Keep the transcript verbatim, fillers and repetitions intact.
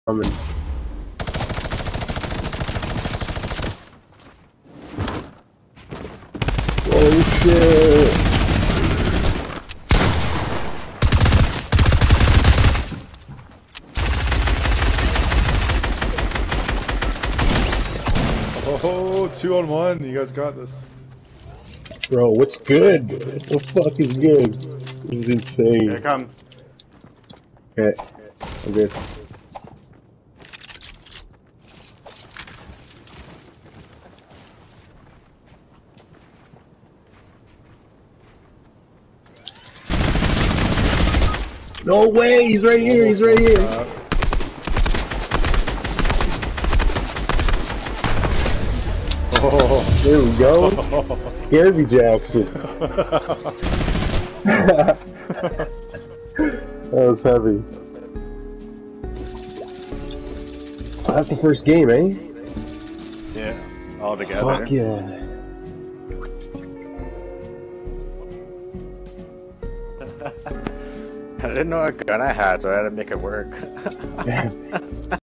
coming. Holy shit! Oh, two on one. You guys got this. Bro, what's good? What the fuck is good? This is insane. Here I come. Okay, I'm good. No way! He's right here! He's right here! Oh, there we go! Scared me, Jackson. That was heavy. Oh, that's the first game, eh? Yeah, all together. Fuck yeah. I didn't know what gun I had, so I had to make it work.